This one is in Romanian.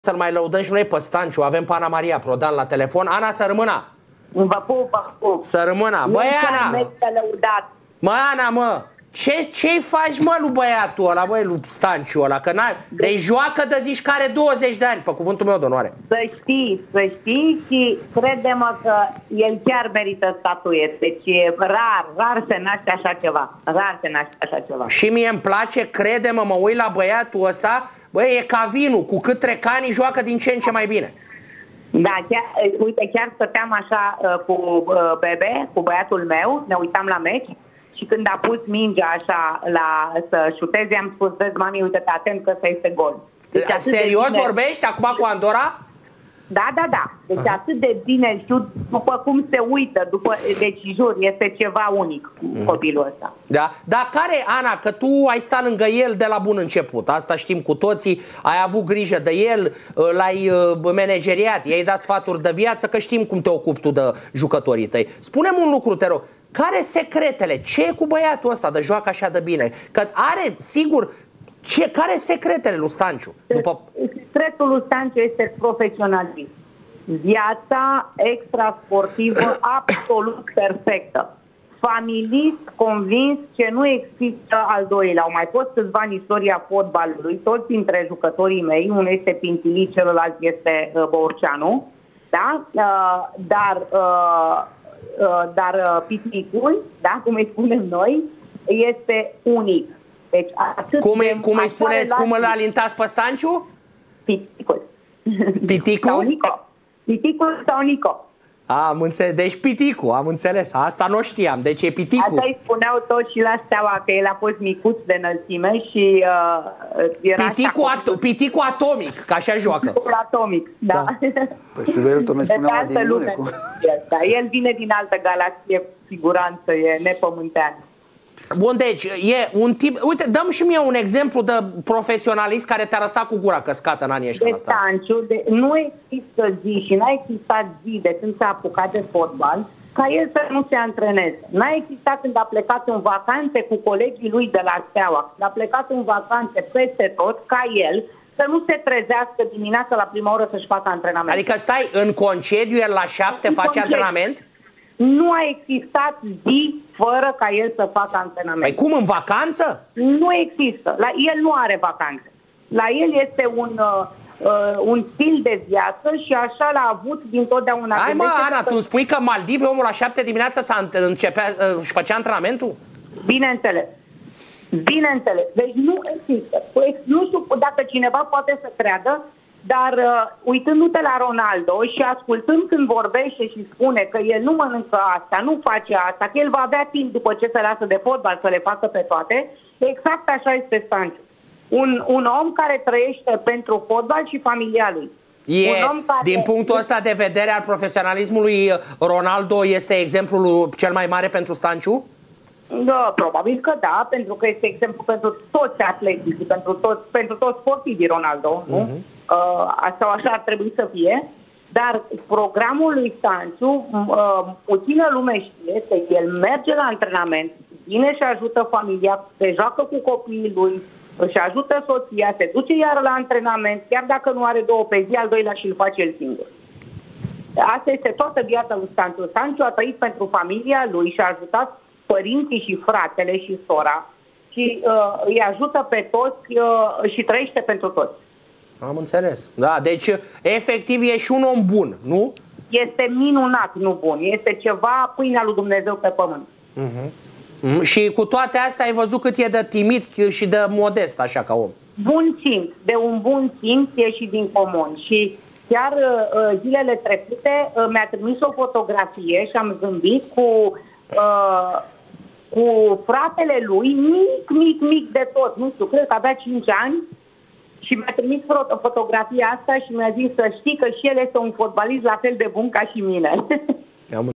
Să-l mai lăudăm și noi pe Stanciu. Avem pe Ana Maria Prodan la telefon. Ana, să rămână! Vă pup, vă pup. Să rămână! Băi, Ana! Mă, Ana, mă! Ce-i faci, mă, lui băiatul ăla, băi, lui Stanciu ăla? Că n-ai... De joacă de zici că are 20 de ani, pe cuvântul meu de onoare. Să știi și crede-mă că el chiar merită statuie. Deci e rar se naște așa ceva. Rar se naște așa ceva. Și mie îmi place, crede-mă, mă uit la băiatul ăsta, băi, e ca vinul, cu cât trec ani joacă din ce în ce mai bine. Da, chiar stăteam așa cu Bebe, cu băiatul meu, ne uitam la meci și când a pus mingea așa să șuteze, am spus, vezi, mami, uite-te atent că ăsta este gol. Deci, serios vorbești acum cu Andorra? Da. Deci atât de bine știu, după cum se uită, deci jur, este ceva unic copilul ăsta. Da, dar care, Ana, că tu ai stat lângă el de la bun început, asta știm cu toții, ai avut grijă de el, l-ai manageriat, i-ai dat sfaturi de viață, că știm cum te ocupi tu de jucătorii tăi. Spune-mi un lucru, te rog, care secretele? Ce e cu băiatul ăsta de joacă așa de bine? Că are, sigur, care secretele lui Stanciu? Secretul lui Stanciu este profesionalism. Viața extrasportivă absolut perfectă. Familist, convins că nu există al doilea. Au mai fost câțiva în istoria fotbalului, toți dintre jucătorii mei, unul este Pintili, celălalt este Borceanu, da? Dar Piticul, da? Cum îi spunem noi, este unic. Deci, cum îi spuneți, cum îl alintați pe Stanciu? Piticul. Piticul? Sau Nico. Piticul sau Nico. Am înțeles. Deci Piticul, am înțeles. Asta nu știam. Deci e Piticul. Asta îi spuneau toți și la Steaua, că el a fost micuț de înălțime și era Piticul atomic, că așa joacă. Piticul atomic, da. Păi și lui el tot ne spunea la diminune. El vine din altă galaxie, cu siguranță, e nepământean. Bun, deci e un tip. Uite, dăm și mie un exemplu de profesionalist care te-a lăsat cu gura căscată în anii ăștia. De Stanciu, nu există zi și n-a existat zi de când s-a apucat de fotbal ca el să nu se antreneze. N-a existat când a plecat în vacanțe cu colegii lui de la Steaua, când a plecat în vacanțe peste tot, ca el, să nu se trezească dimineața la prima oră să-și facă antrenament. Adică stai, în concediu, el la 7 face antrenament? Nu a existat zi fără ca el să facă antrenament. Păi cum, în vacanță? Nu există. El nu are vacanțe. La el este un stil de viață și așa l-a avut dintotdeauna. Hai mă, Ana, tu îmi spui că Maldive, omul la 7 dimineața își făcea antrenamentul? Bineînțeles. Bineînțeles. Deci nu există. Nu știu dacă cineva poate să creadă, dar uitându-te la Ronaldo și ascultând când vorbește și spune că el nu mănâncă asta, nu face asta, că el va avea timp după ce se lasă de fotbal să le facă pe toate, exact așa este Stanciu. Un om care trăiește pentru fotbal și familia lui. Din punctul ăsta de vedere al profesionalismului, Ronaldo este exemplul cel mai mare pentru Stanciu? Da, probabil că da, pentru că este exemplu pentru toți atleții, pentru toți sportivii Ronaldo, nu? Asta așa ar trebui să fie, dar programul lui Stanciu, puțină lume știe că el merge la antrenament, vine și ajută familia, se joacă cu copiii lui, își ajută soția, se duce iar la antrenament, chiar dacă nu are 2 pe zi, al doilea și îl face el singur. Asta este toată viața lui Stanciu. Stanciu a trăit pentru familia lui și a ajutat părinții și fratele și sora și îi ajută pe toți și trăiește pentru toți. Am înțeles. Da, deci efectiv e și un om bun, nu? Este minunat, nu bun. Este ceva, pâinea lui Dumnezeu pe pământ. Și cu toate astea ai văzut cât e de timid și de modest așa ca om. Bun simț. De un bun simț e și din comun. Și chiar zilele trecute mi-a trimis o fotografie și am zâmbit cu fratele lui, mic de tot, nu știu, cred că avea 5 ani și mi-a trimis fotografia asta și mi-a zis să știi că și el este un fotbalist la fel de bun ca și mine.